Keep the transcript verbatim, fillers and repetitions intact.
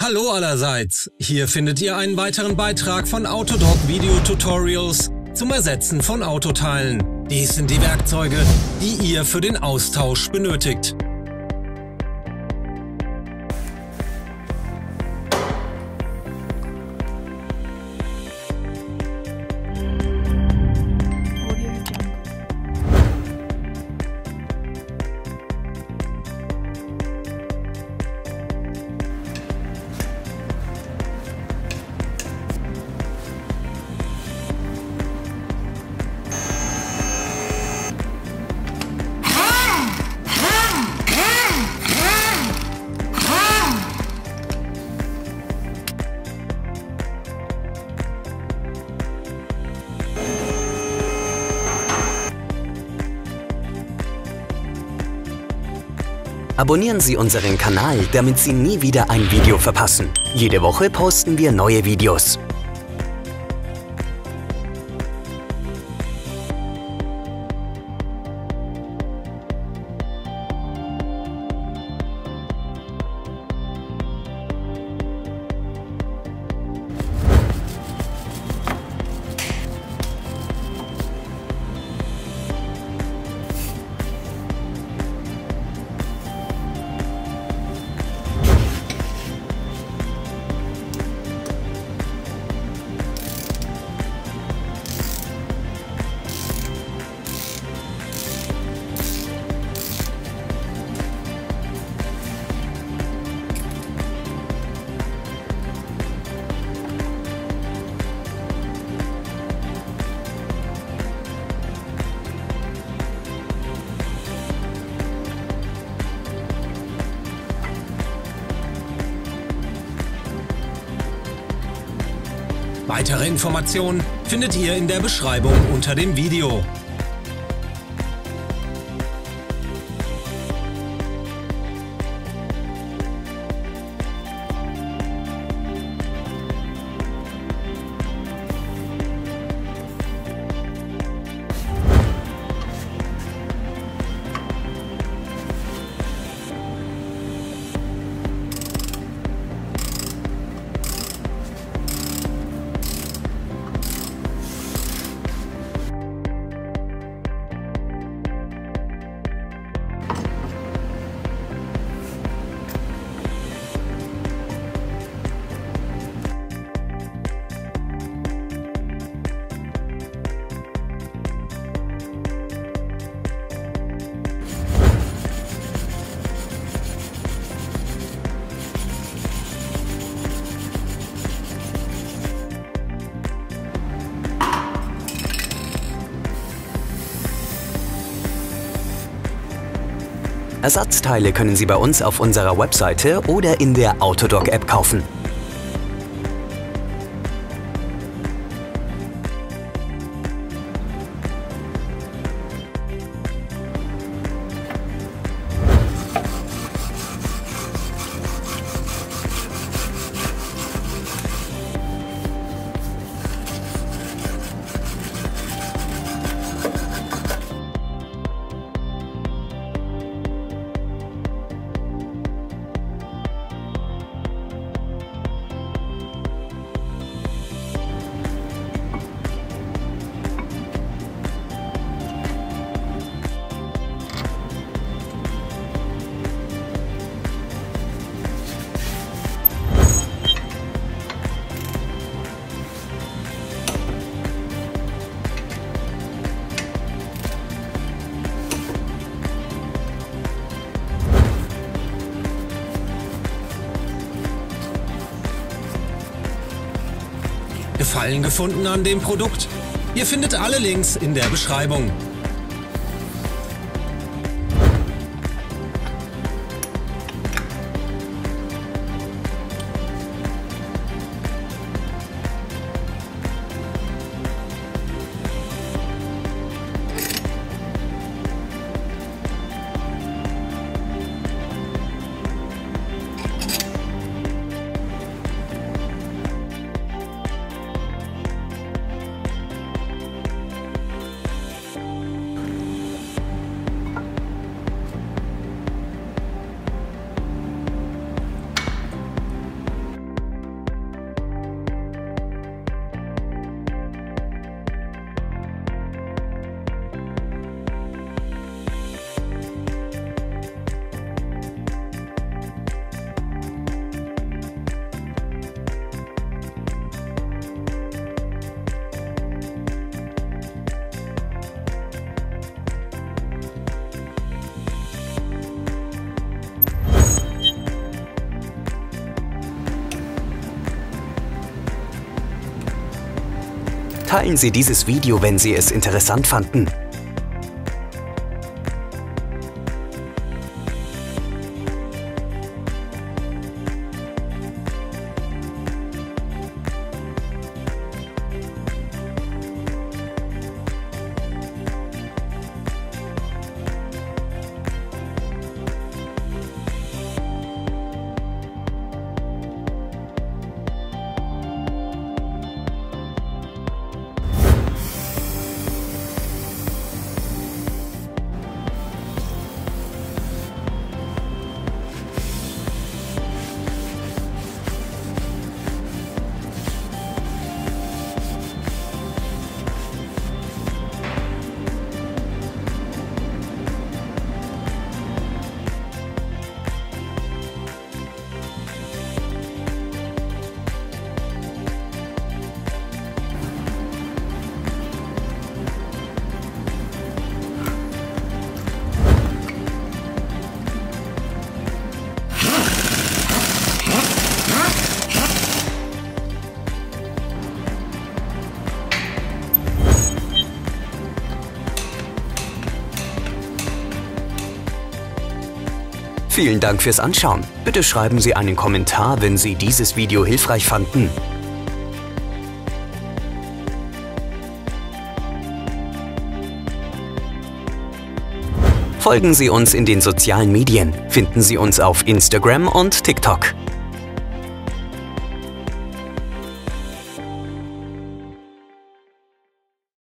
Hallo allerseits! Hier findet ihr einen weiteren Beitrag von Autodoc Video Tutorials zum Ersetzen von Autoteilen. Dies sind die Werkzeuge, die ihr für den Austausch benötigt. Abonnieren Sie unseren Kanal, damit Sie nie wieder ein Video verpassen. Jede Woche posten wir neue Videos. Weitere Informationen findet ihr in der Beschreibung unter dem Video. Ersatzteile können Sie bei uns auf unserer Webseite oder in der Autodoc-App kaufen. Gefallen gefunden an dem Produkt? Ihr findet alle Links in der Beschreibung. Teilen Sie dieses Video, wenn Sie es interessant fanden. Vielen Dank fürs Anschauen. Bitte schreiben Sie einen Kommentar, wenn Sie dieses Video hilfreich fanden. Folgen Sie uns in den sozialen Medien. Finden Sie uns auf Instagram und TikTok.